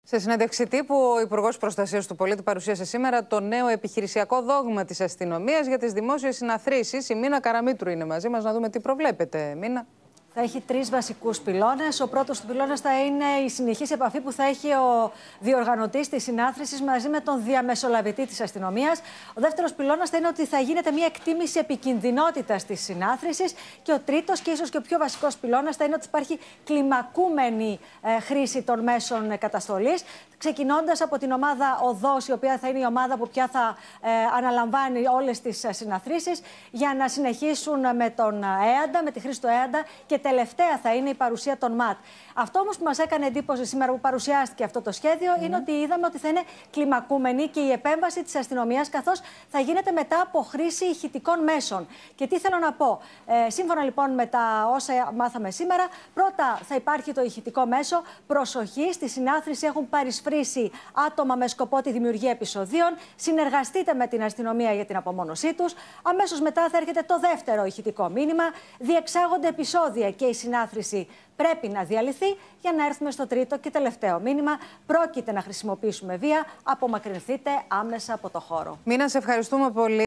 Σε συνέντευξη τύπου, ο Υπουργός Προστασίας του Πολίτη παρουσίασε σήμερα το νέο επιχειρησιακό δόγμα της αστυνομίας για τις δημόσιες συναθρήσεις. Η Μίνα Καραμήτρου είναι μαζί μας, να δούμε τι προβλέπετε. Μίνα. Θα έχει 3 βασικούς πυλώνες. Ο πρώτος του πυλώνας θα είναι η συνεχής επαφή που θα έχει ο διοργανωτής της συνάθρησης μαζί με τον διαμεσολαβητή της αστυνομίας. Ο δεύτερος πυλώνας θα είναι ότι θα γίνεται μια εκτίμηση επικινδυνότητας της συνάθρησης. Και ο τρίτος και ίσως και ο πιο βασικός πυλώνας θα είναι ότι υπάρχει κλιμακούμενη χρήση των μέσων καταστολής. Ξεκινώντας από την ομάδα Οδός, η οποία θα είναι η ομάδα που πια θα αναλαμβάνει όλες τις συναθρήσεις, για να συνεχίσουν με τον ΕΑΝΤΑ, με τη χρήση του ΕΑΝΤΑ, και τελευταία θα είναι η παρουσία των ΜΑΤ. Αυτό όμως που μας έκανε εντύπωση σήμερα που παρουσιάστηκε αυτό το σχέδιο είναι ότι είδαμε ότι θα είναι κλιμακούμενη και η επέμβαση της αστυνομίας, καθώς θα γίνεται μετά από χρήση ηχητικών μέσων. Και τι θέλω να πω. Σύμφωνα λοιπόν με τα όσα μάθαμε σήμερα, πρώτα θα υπάρχει το ηχητικό μέσο. Προσοχή, στη συνάθρηση έχουν παρισφρήσει άτομα με σκοπό τη δημιουργία επεισοδίων. Συνεργαστείτε με την αστυνομία για την απομόνωσή τους. Αμέσως μετά θα έρχεται το δεύτερο ηχητικό μήνυμα. Διεξάγονται επεισόδια και η συνάθρηση πρέπει να διαλυθεί, για να έρθουμε στο τρίτο και τελευταίο μήνυμα. Πρόκειται να χρησιμοποιήσουμε βία. Απομακρυνθείτε άμεσα από το χώρο. Μίνα, σε ευχαριστούμε πολύ.